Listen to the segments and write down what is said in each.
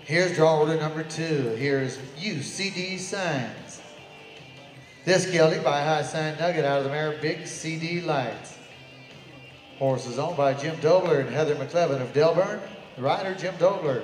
Here's draw order number 2. Here's UCD Signs. This gelding by High Sign Nugget out of the mare Big CD Lights. Horse is owned by Jim Dobler and Heather McLevin of Delburn. The rider, Jim Dobler.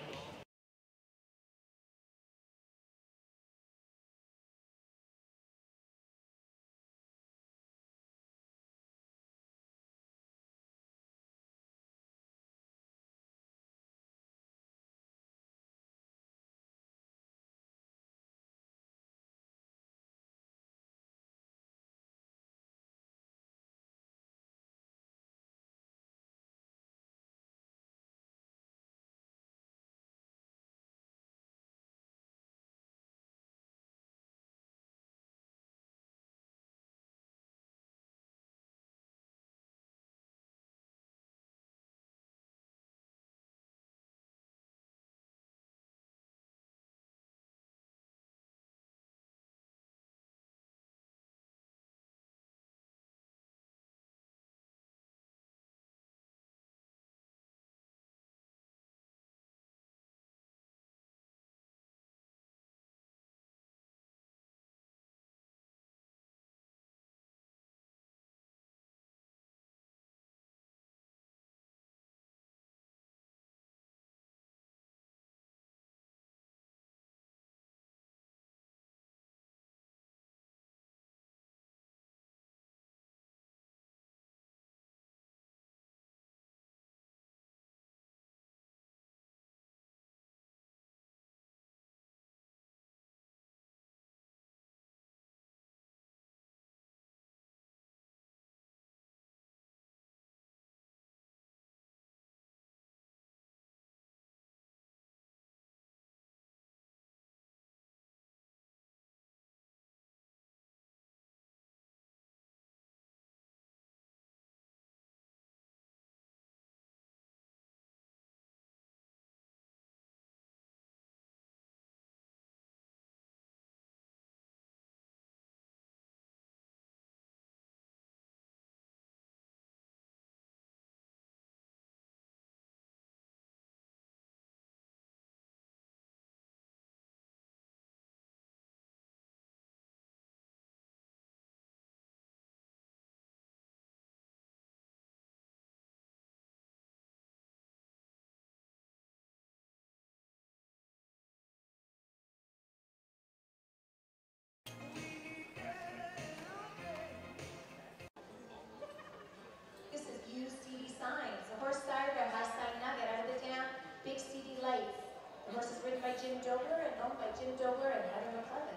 This is UCD Signs, the horse sired by High Sign Nugget out of the dam, Big CD Lights. The horse is ridden by Jim Dobler and owned by Jim Dobler and Heather McLevin.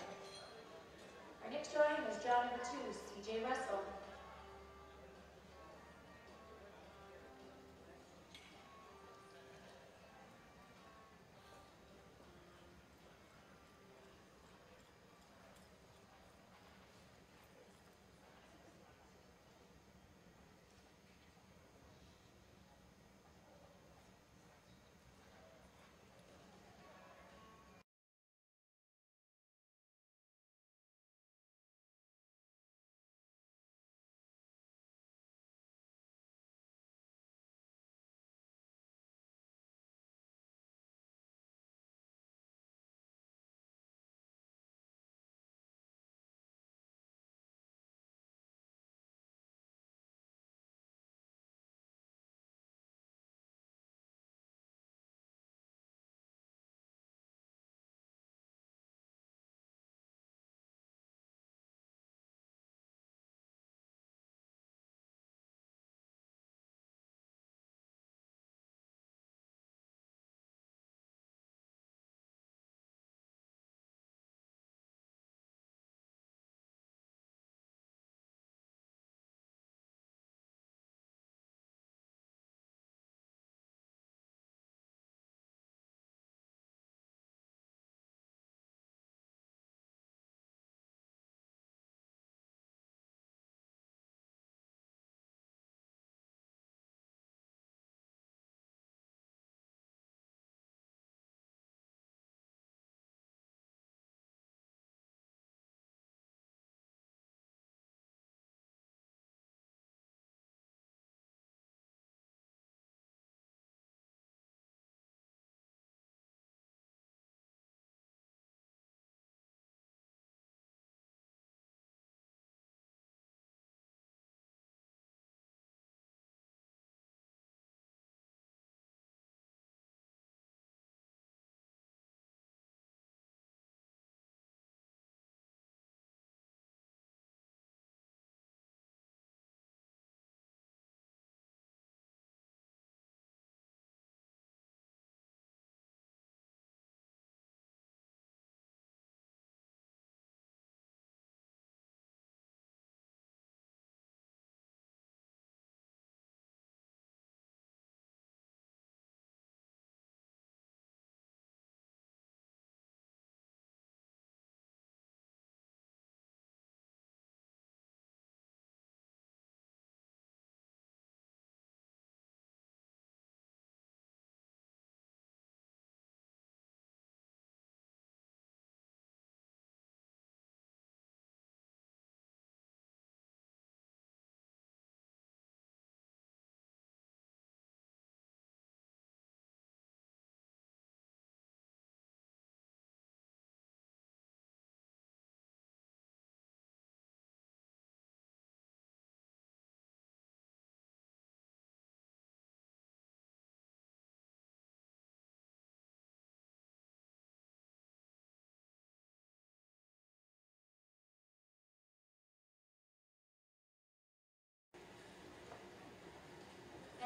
Our next drawing is draw number 2, CJ Russell.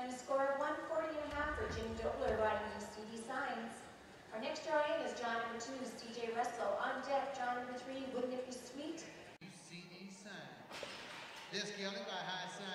running a score of 140.5 for Jim Dobler riding UCD Signs. Our next draw in is draw number 2, CJ Russell. On deck, draw number 3, Wouldn't It Be Sweet? UCD Signs. This gelding by High Sun